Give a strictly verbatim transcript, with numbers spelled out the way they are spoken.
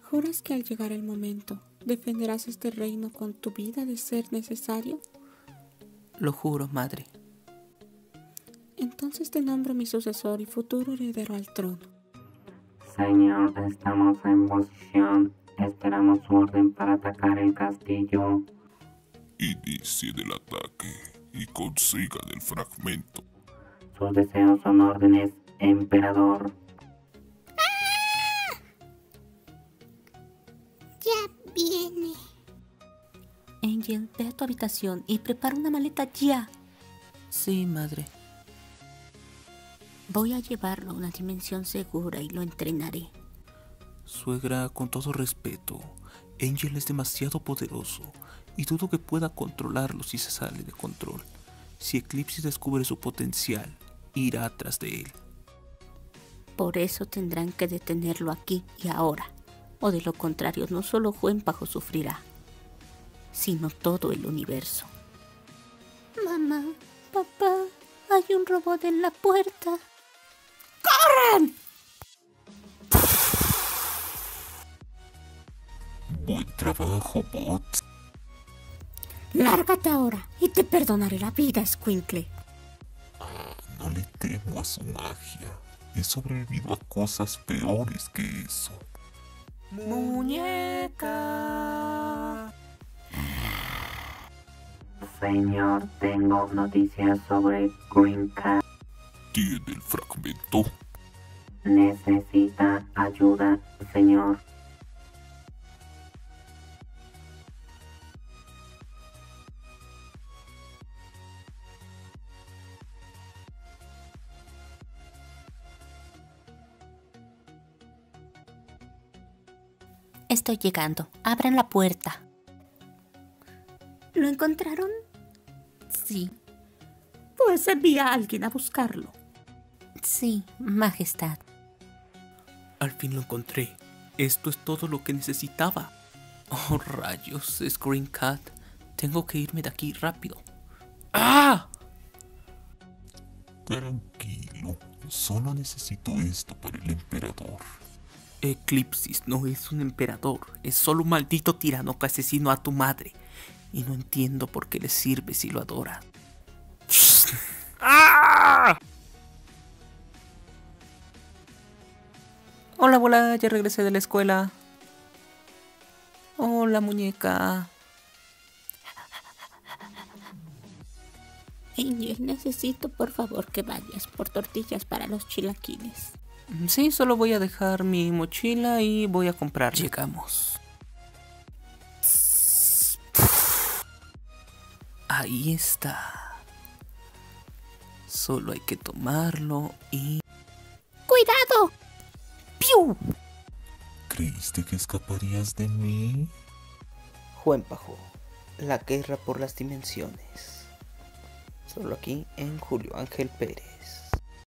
¿Juras que al llegar el momento defenderás este reino con tu vida de ser necesario? Lo juro, madre. Entonces te nombro mi sucesor y futuro heredero al trono. Señor, estamos en posición. Esperamos su orden para atacar el castillo. Inicie del ataque y consiga el fragmento. Sus deseos son órdenes, emperador. Ya viene. Angel, ve a tu habitación y prepara una maleta ya. Sí, madre. Voy a llevarlo a una dimensión segura y lo entrenaré. Suegra, con todo respeto, Angel es demasiado poderoso y dudo que pueda controlarlo si se sale de control. Si Eclipse descubre su potencial, irá atrás de él. Por eso tendrán que detenerlo aquí y ahora, o de lo contrario no solo Juénpago sufrirá, sino todo el universo. Mamá, papá, hay un robot en la puerta. ¡Corran! Buen trabajo, Bot. Lárgate ahora y te perdonaré la vida, Squinkle. No le temo a su magia. He sobrevivido a cosas peores que eso. ¡Muñeca! Señor, tengo noticias sobre Green Cat. Tiene el fragmento. Necesita ayuda, señor. Estoy llegando. Abran la puerta. ¿Lo encontraron? Sí. Pues envía a alguien a buscarlo. Sí, Majestad. Al fin lo encontré. Esto es todo lo que necesitaba. Oh, rayos, es Green Cat. Tengo que irme de aquí rápido. ¡Ah! Tranquilo. Solo necesito esto para el emperador. Eclipsis no es un emperador. Es solo un maldito tirano que asesinó a tu madre. Y no entiendo por qué le sirve si lo adora. ¡Ah! Hola, abuela, ya regresé de la escuela. Hola, muñeca. Angel, necesito por favor que vayas por tortillas para los chilaquiles. Sí, solo voy a dejar mi mochila y voy a comprar. Llegamos. Ahí está. Solo hay que tomarlo y... ¡Cuidado! ¡Piu! ¿Creíste que escaparías de mí? Juénpago, la guerra por las dimensiones. Solo aquí en Julio Ángel Pérez.